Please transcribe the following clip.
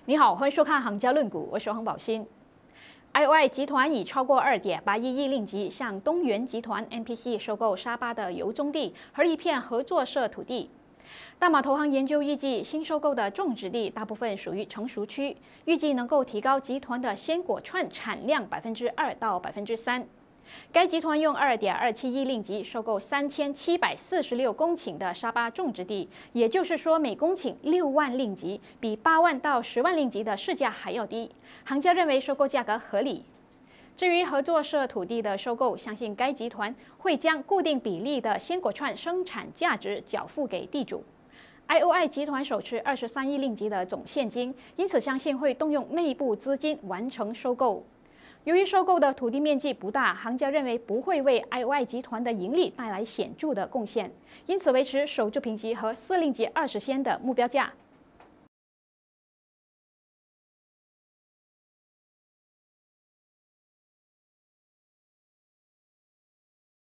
你好，欢迎收看《行家论股》，我是黄宝新。IOI 集团以超过2.81亿令吉向东元集团 MPC 收购沙巴的油棕地和一片合作社土地。大马投行研究预计，新收购的种植地大部分属于成熟区，预计能够提高集团的鲜果串产量2%到3%。该集团用2.27亿令吉收购3746公顷的沙巴种植地，也就是说每公顷6万令吉，比8万到10万令吉的市价还要低。行家认为收购价格合理。至于合作社土地的收购，相信该集团会将固定比例的鲜果串生产价值缴付给地主。IOI 集团手持23亿令吉的总现金，因此相信会动用内部资金完成收购。由于收购的土地面积不大，行家认为不会为 IOI 集团的盈利带来显著的贡献，因此维持守住评级和4令吉20仙的目标价。